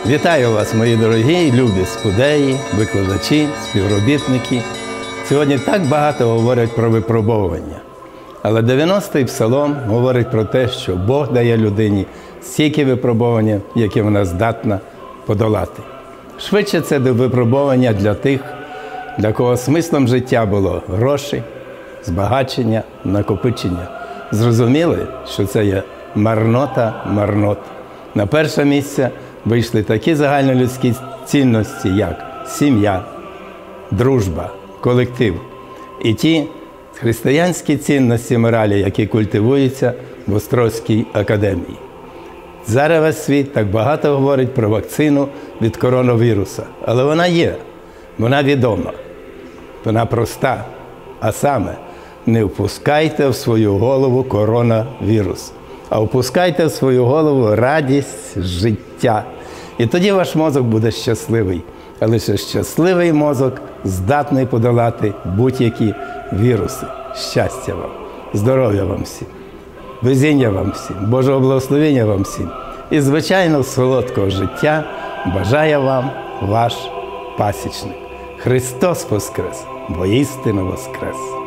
Вітаю вас, мої дорогі, любі спудеї, викладачі, співробітники. Сьогодні так багато говорять про випробовування. Але 90-й псалом говорить про те, що Бог дає людині стільки випробування, які вона здатна подолати. Швидше це випробування для тих, для кого смислом життя було гроші, збагачення, накопичення. Зрозуміли, що це є марнота марнот. На перше місце вийшли такі загальнолюдські цінності, як сім'я, дружба, колектив. І ті християнські цінності моралі, які культивуються в Острозькій академії. Зараз весь світ так багато говорить про вакцину від коронавіруса. Але вона є, вона відома, вона проста. А саме, не впускайте в свою голову коронавірус, а впускайте в свою голову радість життя. І тоді ваш мозок буде щасливий. А лише щасливий мозок здатний подолати будь-які віруси. Щастя вам, здоров'я вам всім, везіння вам всім, Божого благословення вам всім. І, звичайно, солодкого життя бажає вам ваш пасічник. Христос воскрес, воістину воскрес!